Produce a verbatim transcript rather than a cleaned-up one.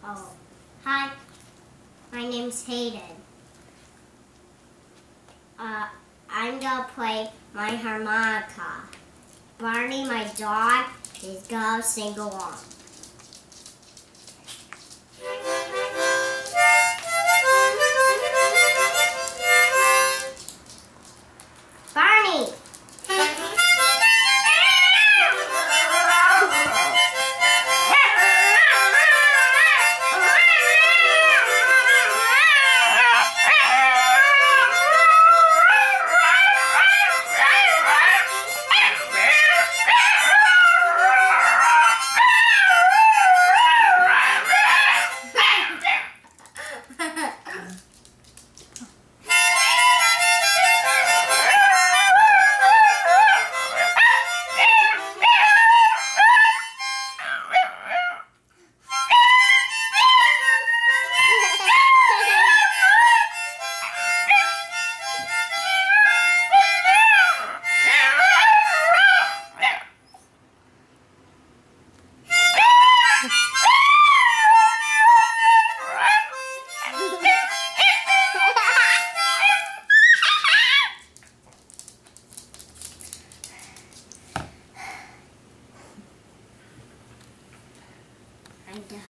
Oh, hi. My name's Hayden. Uh, I'm gonna play my harmonica. Barney, my dog, is gonna sing along.